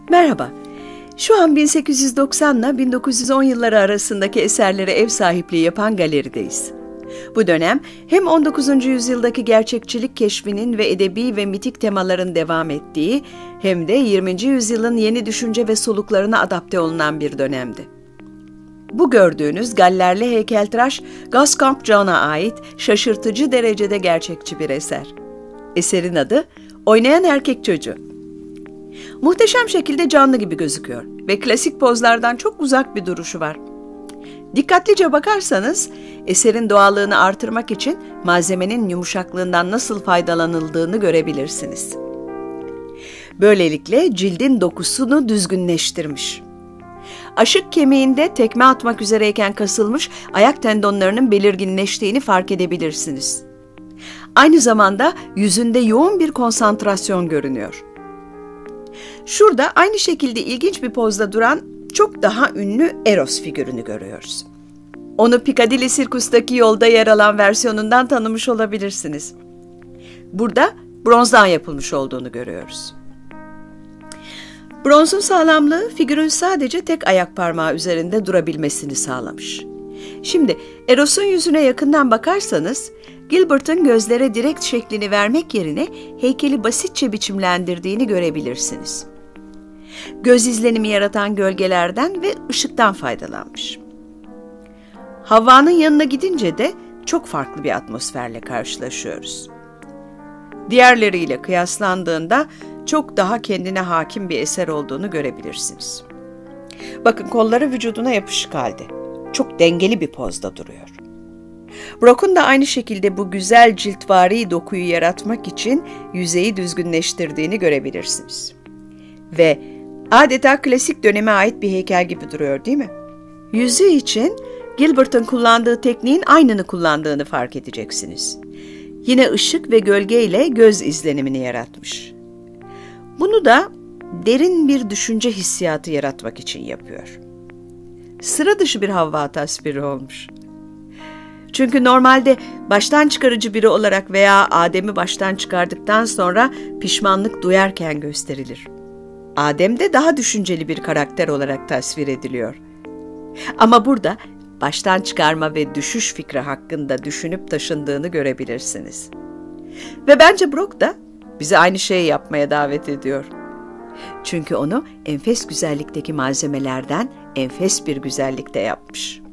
Merhaba, şu an 1890 ile 1910 yılları arasındaki eserlere ev sahipliği yapan galerideyiz. Bu dönem hem 19. yüzyıldaki gerçekçilik keşfinin ve edebi ve mitik temaların devam ettiği hem de 20. yüzyılın yeni düşünce ve soluklarına adapte olunan bir dönemdi. Bu gördüğünüz gallerli heykeltıraş Gascon John'a ait şaşırtıcı derecede gerçekçi bir eser. Eserin adı Oynayan Erkek Çocuğu. Muhteşem şekilde canlı gibi gözüküyor ve klasik pozlardan çok uzak bir duruşu var. Dikkatlice bakarsanız eserin doğallığını artırmak için malzemenin yumuşaklığından nasıl faydalanıldığını görebilirsiniz. Böylelikle cildin dokusunu düzgünleştirmiş. Aşık kemiğinde tekme atmak üzereyken kasılmış ayak tendonlarının belirginleştiğini fark edebilirsiniz. Aynı zamanda yüzünde yoğun bir konsantrasyon görünüyor. Şurada aynı şekilde ilginç bir pozda duran çok daha ünlü Eros figürünü görüyoruz. Onu Piccadilly Circus'taki yolda yer alan versiyonundan tanımış olabilirsiniz. Burada bronzdan yapılmış olduğunu görüyoruz. Bronzun sağlamlığı figürün sadece tek ayak parmağı üzerinde durabilmesini sağlamış. Şimdi Eros'un yüzüne yakından bakarsanız, Gilbert'ın gözlere direkt şeklini vermek yerine heykeli basitçe biçimlendirdiğini görebilirsiniz. Göz izlenimi yaratan gölgelerden ve ışıktan faydalanmış. Havva'nın yanına gidince de çok farklı bir atmosferle karşılaşıyoruz. Diğerleriyle kıyaslandığında çok daha kendine hakim bir eser olduğunu görebilirsiniz. Bakın, kolları vücuduna yapışık halde. Çok dengeli bir pozda duruyor. Brock'un da aynı şekilde bu güzel ciltvari dokuyu yaratmak için yüzeyi düzgünleştirdiğini görebilirsiniz. Ve adeta klasik döneme ait bir heykel gibi duruyor, değil mi? Yüzü için Gilbert'ın kullandığı tekniğin aynını kullandığını fark edeceksiniz. Yine ışık ve gölge ile göz izlenimini yaratmış. Bunu da derin bir düşünce hissiyatı yaratmak için yapıyor. Sıra dışı bir Havva tasviri olmuş. Çünkü normalde baştan çıkarıcı biri olarak veya Adem'i baştan çıkardıktan sonra pişmanlık duyarken gösterilir. Adem de daha düşünceli bir karakter olarak tasvir ediliyor. Ama burada baştan çıkarma ve düşüş fikri hakkında düşünüp taşındığını görebilirsiniz. Ve bence Brock da bizi aynı şeyi yapmaya davet ediyor. Çünkü onu enfes güzellikteki malzemelerden enfes bir güzellikte yapmış.